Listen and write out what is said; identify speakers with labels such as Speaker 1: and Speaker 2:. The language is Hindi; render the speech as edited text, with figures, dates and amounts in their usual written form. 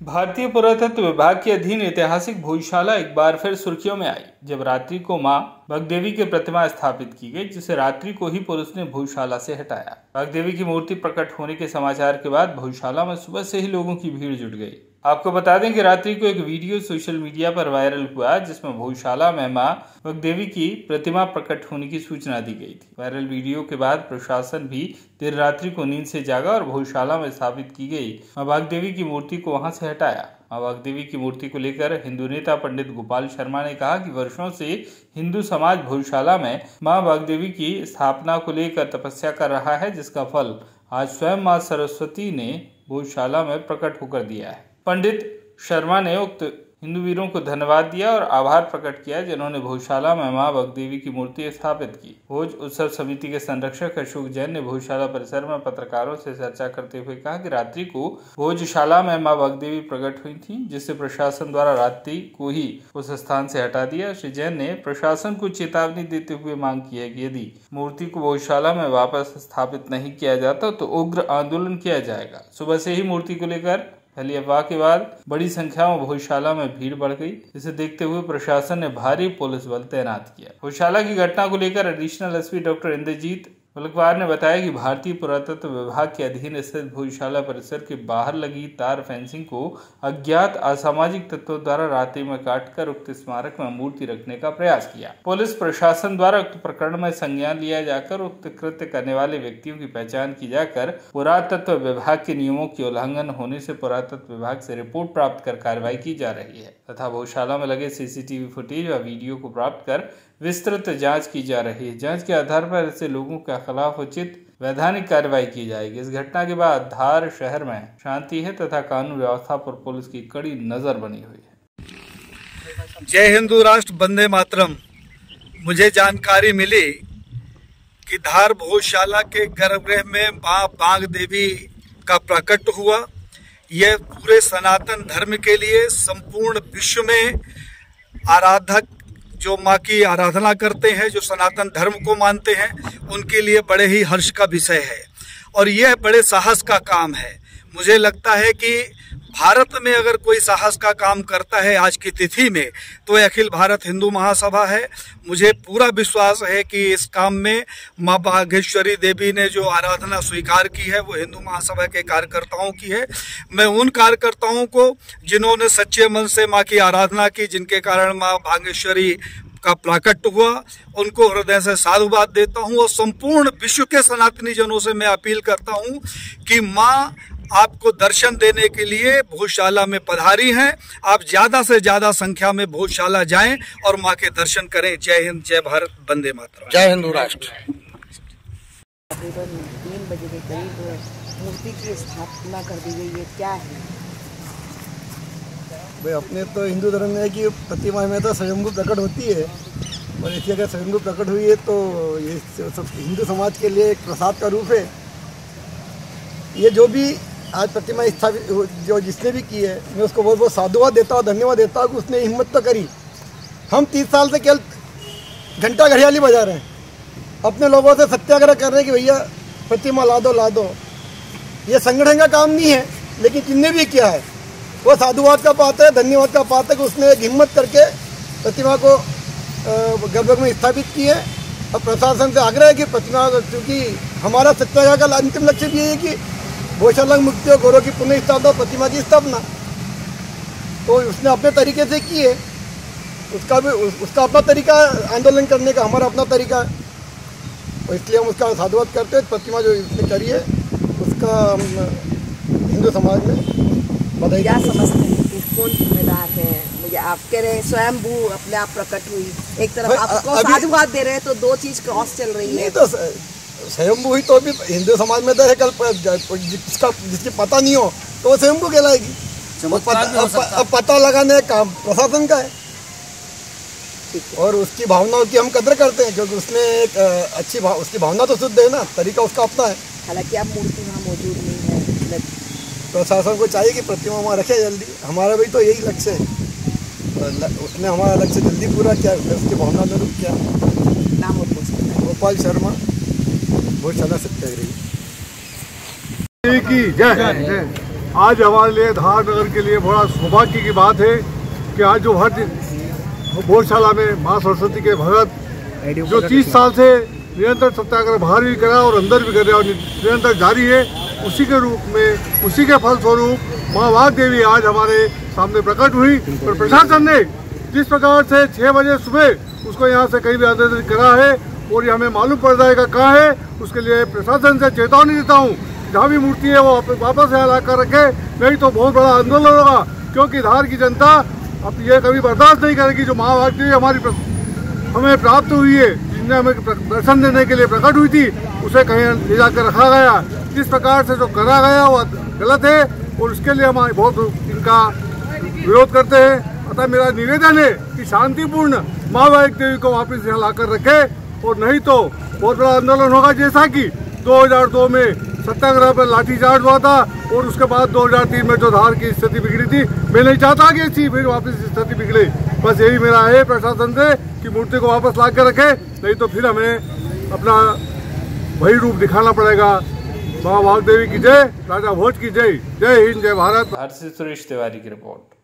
Speaker 1: भारतीय पुरातत्व विभाग के अधीन ऐतिहासिक भोजशाला एक बार फिर सुर्खियों में आई, जब रात्रि को मां वाग्देवी की प्रतिमा स्थापित की गई, जिसे रात्रि को ही पुलिस ने भोजशाला से हटाया। वाग्देवी की मूर्ति प्रकट होने के समाचार के बाद भोजशाला में सुबह से ही लोगों की भीड़ जुट गई। आपको बता दें कि रात्रि को एक वीडियो सोशल मीडिया पर वायरल हुआ, जिसमें भोजशाला में मां वाग्देवी की प्रतिमा प्रकट होने की सूचना दी गई थी। वायरल वीडियो के बाद प्रशासन भी देर रात्रि को नींद से जागा और भोजशाला में स्थापित की गई मां वाग्देवी की मूर्ति को वहां से हटाया। मां वाग्देवी की मूर्ति को लेकर हिंदू नेता पंडित गोपाल शर्मा ने कहा कि वर्षों से हिंदू समाज भोजशाला में मां वाग्देवी की स्थापना को लेकर तपस्या कर रहा है, जिसका फल आज स्वयं मां सरस्वती ने भोजशाला में प्रकट होकर दिया है। पंडित शर्मा ने उक्त हिंदू वीरों को धन्यवाद दिया और आभार प्रकट किया, जिन्होंने भोजशाला में मां वाग्देवी की मूर्ति स्थापित की। भोज उत्सव समिति के संरक्षक अशोक जैन ने भोजशाला परिसर में पत्रकारों से चर्चा करते हुए कहा कि रात्रि को भोजशाला में मां वाग्देवी प्रकट हुई थी, जिसे प्रशासन द्वारा रात्रि को ही उस स्थान से हटा दिया। श्री जैन ने प्रशासन को चेतावनी देते हुए मांग की है कि यदि मूर्ति को भोजशाला में वापस स्थापित नहीं किया जाता तो उग्र आंदोलन किया जाएगा। सुबह से ही मूर्ति को लेकर फैली अफवाह के बाद बड़ी संख्या में भोजशाला में भीड़ बढ़ गई, जिसे देखते हुए प्रशासन ने भारी पुलिस बल तैनात किया। भोजशाला की घटना को लेकर additional SP doctor Indrajit Mulakwar ने बताया कि भारतीय पुरातत्व विभाग के अधीन स्थित भोजशाला परिसर के बाहर लगी तार फेंसिंग को अज्ञात असामाजिक तत्वों द्वारा रात्रि में काटकर उक्त स्मारक में मूर्ति रखने का प्रयास किया। पुलिस प्रशासन द्वारा उक्त प्रकरण में संज्ञान लिया जाकर उक्त कृत्य करने वाले व्यक्तियों की पहचान की जाकर पुरातत्व विभाग के नियमों की उल्लंघन होने से पुरातत्व विभाग से रिपोर्ट प्राप्त कर कार्रवाई की जा रही है तथा भोजशाला में लगे सीसीटीवी फुटेज व वीडियो को प्राप्त कर विस्तृत जांच की जा रही है। जांच के आधार पर ऐसे लोगों के खिलाफ उचित वैधानिक कार्रवाई की जाएगी। इस घटना के बाद धार शहर में शांति है तथा कानून व्यवस्था पर पुलिस की कड़ी नजर बनी हुई है।
Speaker 2: जय हिंदू राष्ट्र, वंदे मातरम। मुझे जानकारी मिली कि धार भोजशाला के गर्भगृह में मां वाग्देवी का प्रकट हुआ। यह पूरे सनातन धर्म के लिए संपूर्ण विश्व में आराधक जो माँ की आराधना करते हैं, जो सनातन धर्म को मानते हैं, उनके लिए बड़े ही हर्ष का विषय है और यह बड़े साहस का काम है। मुझे लगता है कि भारत में अगर कोई साहस का काम करता है आज की तिथि में तो अखिल भारत हिंदू महासभा है। मुझे पूरा विश्वास है कि इस काम में माँ बागेश्वरी देवी ने जो आराधना स्वीकार की है वो हिंदू महासभा के कार्यकर्ताओं की है। मैं उन कार्यकर्ताओं को जिन्होंने सच्चे मन से माँ की आराधना की, जिनके कारण माँ बागेश्वरी का प्राकट हुआ, उनको हृदय से साधुवाद देता हूँ और संपूर्ण विश्व के सनातनी जनों से मैं अपील करता हूँ कि माँ आपको दर्शन देने के लिए भोजशाला में पधारी हैं। आप ज़्यादा से ज़्यादा संख्या में भोजशाला जाएं और माँ के दर्शन करें। जय हिंद, जय भारत, वंदे मातरम।
Speaker 3: जय हिंदू राष्ट्र।
Speaker 4: तकरीबन 3 बजे के करीब मूर्ति की स्थापना कर दी गई है, क्या है?
Speaker 3: भाई अपने तो हिंदू धर्म में है कि प्रतिमा में तो स्वयंभू प्रकट होती है और ऐसी अगर स्वयंभू प्रकट हुई है तो ये हिंदू समाज के लिए एक प्रसाद का रूप है। ये जो भी आज प्रतिमा स्थापित जो जिसने भी की है, मैं उसको बहुत बहुत साधुवाद देता हूँ, धन्यवाद देता हूँ कि उसने हिम्मत तो करी। हम 30 साल से केवल घंटा घड़ियाली बजा रहे हैं, अपने लोगों से सत्याग्रह कर रहे हैं कि भैया प्रतिमा ला दो। ये संगठन का काम नहीं है, लेकिन जिसने भी किया है वो साधुवाद का पात्र है, धन्यवाद का पात्र है कि उसने एक हिम्मत करके प्रतिमा को गर्भगृह में स्थापित की है। और प्रशासन से आग्रह है कि प्रतिमा, क्योंकि हमारा सत्याग्रह का अंतिम लक्ष्य भी है कि भोजशाला मुक्ति और गौरव की पुनः स्थापना, प्रतिमा की स्थापना, तो उसने अपने तरीके से की है। उसका अपना तरीका आंदोलन करने का, हमारा अपना तरीका है, और इसलिए हम उसका साधुवाद करते हैं। प्रतिमा जो उसने करी है उसका हिंदू समाज में बधाई।
Speaker 4: क्या समझते हैं कि कौन जिम्मेदार है? मुझे आप कह रहे हैं स्वयंभू अपने आप प्रकट हुई, एक तरफ आपको साधुवाद दे रहे हैं, तो दो चीज क्रॉस चल रही है।
Speaker 3: तो स्वयंभू हुई तो भी हिंदू समाज में तो है, कल जिसकी पता नहीं हो तो वो स्वयंभू कहलाएगी। अब पता लगाने का काम प्रशासन का है और उसकी भावनाओं की हम कदर करते हैं, क्योंकि उसने एक अच्छी उसकी भावना तो शुद्ध है ना, तरीका उसका अपना है।
Speaker 4: हालांकि अब मूर्ति वहाँ मौजूद नहीं है,
Speaker 3: प्रशासन को चाहिए कि प्रतिमा वहाँ रखे जल्दी। हमारा भी तो यही लक्ष्य है, उसने हमारा लक्ष्य जल्दी पूरा किया, उसकी भावना अनुरूप किया।
Speaker 4: नाम और
Speaker 3: गोपाल शर्मा, भोजशाला सत्याग्रही।
Speaker 2: जय।
Speaker 5: आज हमारे लिए धार नगर के लिए बड़ा सौभाग्य की बात है कि आज जो हर भोजशाला में माँ सरस्वती के भगत जो 30 साल से निरंतर सत्याग्रह बाहर भी करा और अंदर भी कर रहे और निरंतर जारी है, उसी के रूप में, उसी के फलस्वरूप माँ वाघ देवी आज हमारे सामने प्रकट हुई। और प्रशासन ने जिस प्रकार से 6 बजे सुबह उसको यहाँ से कहीं भी आंदोलन करा है और ये हमें मालूम पड़ जाएगा कहाँ है, उसके लिए प्रशासन से चेतावनी देता हूँ, जहाँ भी मूर्ति है वो वापस यहाँ ला कर रखे, नहीं तो बहुत बड़ा आंदोलन होगा। क्योंकि धार की जनता अब ये कभी बर्दाश्त नहीं करेगी जो माँ वाघ देवी हमें प्राप्त हुई है, जिसने हमें दर्शन देने के लिए प्रकट हुई थी, उसे कहीं ले जाकर रखा गया। जिस प्रकार से जो करा गया वो गलत है और उसके लिए हम बहुत इनका विरोध करते हैं। अतः मेरा निवेदन है कि शांतिपूर्ण माँ वाघ देवी को वापस यहाँ लाकर रखे और नहीं तो बहुत बड़ा आंदोलन होगा, जैसा कि 2002 में सत्याग्रह पर लाठीचार्ज हुआ था और उसके बाद 2003 में जो धार की स्थिति बिगड़ी थी। मैं नहीं चाहता कि ऐसी फिर वापस स्थिति बिगड़े। बस यही मेरा है प्रशासन से कि मूर्ति को वापस ला कर रखे, नहीं तो फिर हमें अपना वही रूप दिखाना पड़ेगा। माँ वाघ देवी की जय, राजा भोज की जय। जय हिंद, जय भारत।
Speaker 1: हर्षित सुरेश तिवारी की रिपोर्ट।